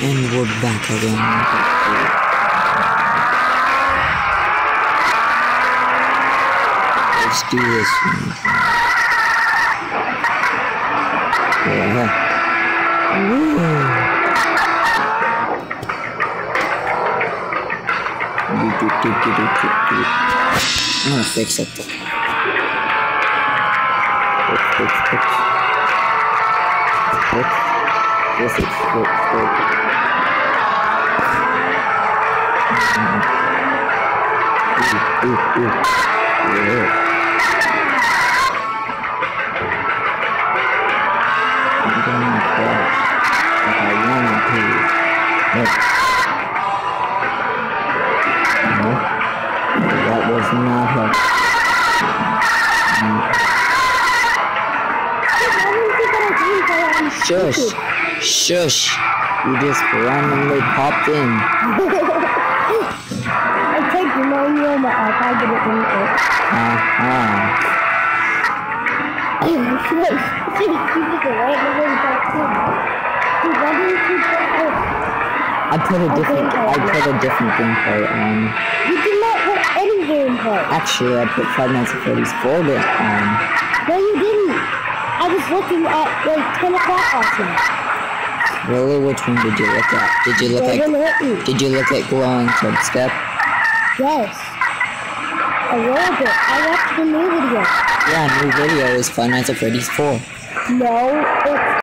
And we're back again. Let's do this one. Yeah. Woo. I'm gonna fix it. Fix. This is fix. Yeah. I'm gonna crash if I want to. No, that was not helpful. Shush, shush. You just randomly popped in. I tried to know you on the iPad, but it didn't work. I put a different gameplay on. You did not put any gameplay. Actually, I put Five Nights at Freddy's 4 on. No, you didn't. I was looking at like 10 o'clock last night. Really? Which one did you look at? Did you look at Glowing Footstep? Yes. A little bit. I watched the new video. Yeah, new video is Five Nights at Freddy's 4. No, it's